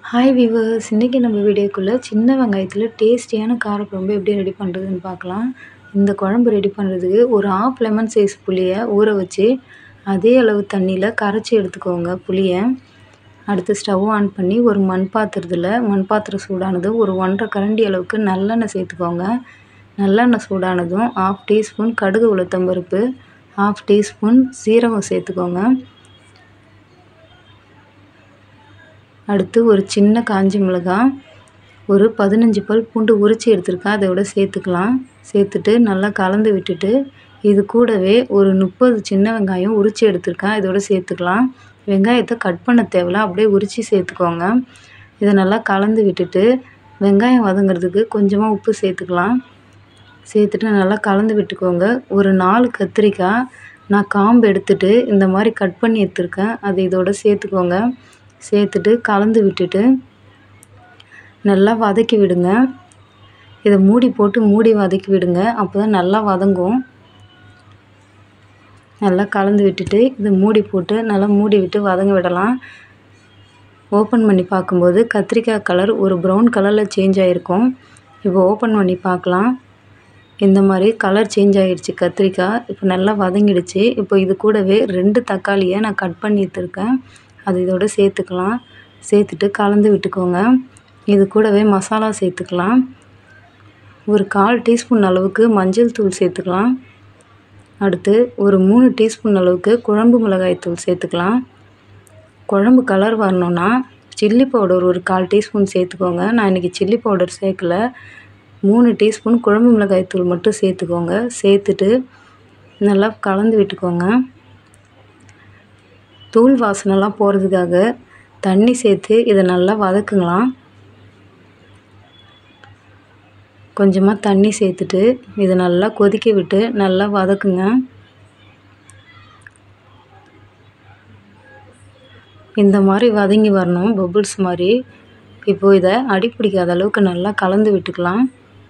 Hi viewers, இன்றைக்கி நம்ம வீடியோக்குள்ளே சின்ன வெங்காயத்தில் டேஸ்டியான காரக்குழம்பு எப்படி ரெடி பண்ணுறதுன்னு பார்க்கலாம். இந்த குழம்பு ரெடி பண்ணுறதுக்கு ஒரு ஆஃப் லெமன் சைஸ் புளியை ஊற வச்சு அதே அளவு தண்ணியில் கரைச்சி எடுத்துக்கோங்க புளியை. அடுத்து ஸ்டவ் ஆன் பண்ணி ஒரு மண் பாத்திரம் சூடானதும் ஒரு 1.5 கரண்டி அளவுக்கு நல்லெண்ணெய் சேர்த்துக்கோங்க. நல்லெண்ணெய் சூடானதும் 1/2 டீஸ்பூன் கடுகு உளுத்தம்பருப்பு, 1/2 டீஸ்பூன் சீரகம் சேர்த்துக்கோங்க. அடுத்து ஒரு சின்ன காஞ்ச மிளகாய், ஒரு 15 பல் பூண்டு உரித்து எடுத்துருக்கேன், அதோட சேர்த்துக்கலாம். சேர்த்துட்டு நல்லா கலந்து விட்டுட்டு இது கூடவே ஒரு 30 சின்ன வெங்காயம் உரித்து எடுத்துருக்கேன், இதோட சேர்த்துக்கலாம். வெங்காயத்தை கட் பண்ண தேவையில்ல, அப்படியே உரித்து சேர்த்துக்கோங்க. இதை நல்லா கலந்து விட்டுட்டு வெங்காயம் வதங்கிறதுக்கு கொஞ்சமாக உப்பு சேர்த்துக்கலாம். சேர்த்துட்டு நல்லா கலந்து விட்டுக்கோங்க. ஒரு 4 கத்திரிக்காய் நான் காம்பு எடுத்துட்டு இந்த மாதிரி கட் பண்ணி எடுத்துருக்கேன், அதை இதோட சேர்த்துக்கோங்க. சேர்த்துட்டு கலந்து விட்டுட்டு நல்லா வதக்கி விடுங்க. இதை மூடி வதக்கி விடுங்க, அப்போ தான் நல்லா வதங்கும். நல்லா கலந்து விட்டுட்டு இதை போட்டு நல்லா மூடி விட்டு வதங்க விடலாம். ஓப்பன் பண்ணி பார்க்கும்போது கத்திரிக்காய் கலர் ஒரு ப்ரௌன் கலரில் சேஞ்ச் ஆகிருக்கும். இப்போ ஓப்பன் பண்ணி பார்க்கலாம். இந்த மாதிரி கலர் சேஞ்ச் ஆகிடுச்சு கத்திரிக்காய். இப்போ நல்லா வதங்கிடுச்சு. இப்போ இது கூடவே 2 தக்காளியை நான் கட் பண்ணி எடுத்துருக்கேன், அது இதோட சேர்த்துக்கலாம். சேர்த்துட்டு கலந்து விட்டுக்கோங்க. இது கூடவே மசாலா சேர்த்துக்கலாம். ஒரு 1/4 டீஸ்பூன் அளவுக்கு மஞ்சள் தூள் சேர்த்துக்கலாம். அடுத்து ஒரு 3 டீஸ்பூன் அளவுக்கு குழம்பு மிளகாய் தூள் சேர்த்துக்கலாம். குழம்பு கலர் வரணுன்னா சில்லி பவுடர் ஒரு 1/4 டீஸ்பூன் சேர்த்துக்கோங்க. நான் இன்றைக்கி சில்லி பவுடர் சேர்க்கல, 3 டீஸ்பூன் குழம்பு மிளகாய் தூள் மட்டும் சேர்த்துக்கோங்க. சேர்த்துட்டு நல்லா கலந்து விட்டுக்கோங்க. தூள் வாசனைலாம் போகிறதுக்காக தண்ணி சேர்த்து இதை நல்லா வதக்குங்களாம். கொஞ்சமாக தண்ணி சேர்த்துட்டு இதை நல்லா கொதிக்க விட்டு நல்லா வதக்குங்க. இந்த மாதிரி வதங்கி வரணும், பபுள்ஸ் மாதிரி. இப்போது இதை அடி பிடிக்காத அளவுக்கு நல்லா கலந்து விட்டுக்கலாம்.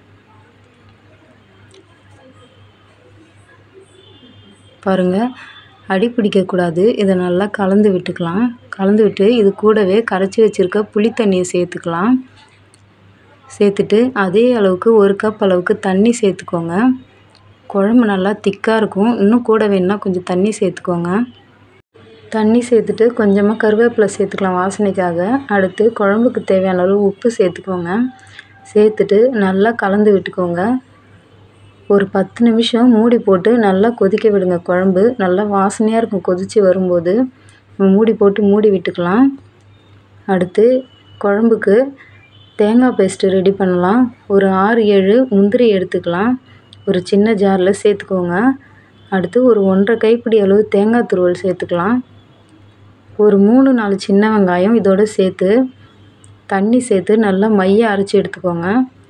பாருங்கள், அடி பிடிக்கக்கூடாது. இதை நல்லா கலந்து விட்டுக்கலாம். கலந்து விட்டு இது கூடவே கரைச்சி வச்சுருக்க புளி தண்ணியை சேர்த்துக்கலாம். சேர்த்துட்டு அதே அளவுக்கு 1 கப் அளவுக்கு தண்ணி சேர்த்துக்கோங்க. குழம்பு நல்லா திக்காக இருக்கும், இன்னும் கூட வேணுன்னா கொஞ்சம் தண்ணி சேர்த்துக்கோங்க. தண்ணி சேர்த்துட்டு கொஞ்சமாக கருவேப்பிலை சேர்த்துக்கலாம் வாசனைக்காக. அடுத்து குழம்புக்கு தேவையான அளவு உப்பு சேர்த்துக்கோங்க. சேர்த்துட்டு நல்லா கலந்து விட்டுக்கோங்க. ஒரு 10 நிமிஷம் மூடி போட்டு நல்லா கொதிக்க விடுங்க. குழம்பு நல்லா வாசனையாக இருக்கும் கொதித்து வரும்போது. மூடி விட்டுக்கலாம். அடுத்து குழம்புக்கு தேங்காய் பேஸ்ட்டு ரெடி பண்ணலாம். ஒரு 6-7 முந்திரி எடுத்துக்கலாம், ஒரு சின்ன ஜாரில் சேர்த்துக்கோங்க. அடுத்து ஒரு 1.5 கைப்பிடி அளவு தேங்காய் துருவல் சேர்த்துக்கலாம். ஒரு 3-4 சின்ன வெங்காயம் இதோடு சேர்த்து தண்ணி சேர்த்து நல்லா மைய அரைச்சி எடுத்துக்கோங்க.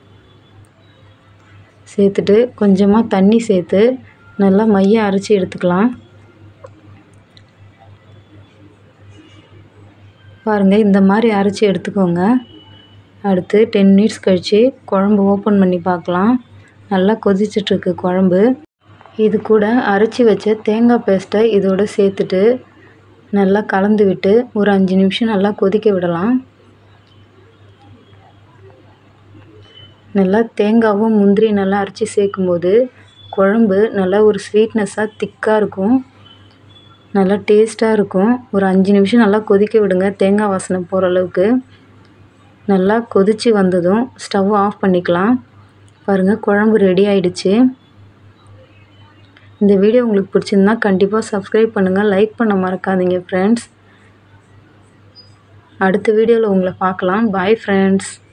சேர்த்துட்டு கொஞ்சமாக தண்ணி சேர்த்து நல்லா மைய அரைச்சி எடுத்துக்கலாம். பாருங்கள், இந்த மாதிரி அரைச்சி எடுத்துக்கோங்க. அடுத்து 10 மினிட்ஸ் கழித்து குழம்பு ஓப்பன் பண்ணி பார்க்கலாம். நல்லா கொதிச்சிட்ருக்கு குழம்பு. இது கூட அரைச்சி வச்ச தேங்காய் பேஸ்ட்டை இதோடு சேர்த்துட்டு நல்லா கலந்து விட்டு ஒரு 5 நிமிஷம் நல்லா கொதிக்க விடலாம். நல்லா தேங்காவும் முந்திரி நல்லா அரைச்சி சேர்க்கும்போது குழம்பு நல்லா ஒரு ஸ்வீட்னஸாக திக்காக இருக்கும், நல்லா டேஸ்ட்டாக இருக்கும். ஒரு 5 நிமிஷம் நல்லா கொதிக்க விடுங்க, தேங்காய் வாசனை போகிற அளவுக்கு. நல்லா கொதித்து வந்ததும் ஸ்டவ் ஆஃப் பண்ணிக்கலாம். பாருங்கள், குழம்பு ரெடி ஆகிடுச்சு. இந்த வீடியோ உங்களுக்கு பிடிச்சிருந்தா கண்டிப்பாக சப்ஸ்கிரைப் பண்ணுங்கள், லைக் பண்ண மறக்காதீங்க ஃப்ரெண்ட்ஸ். அடுத்த வீடியோவில் உங்களை பார்க்கலாம். Bye friends.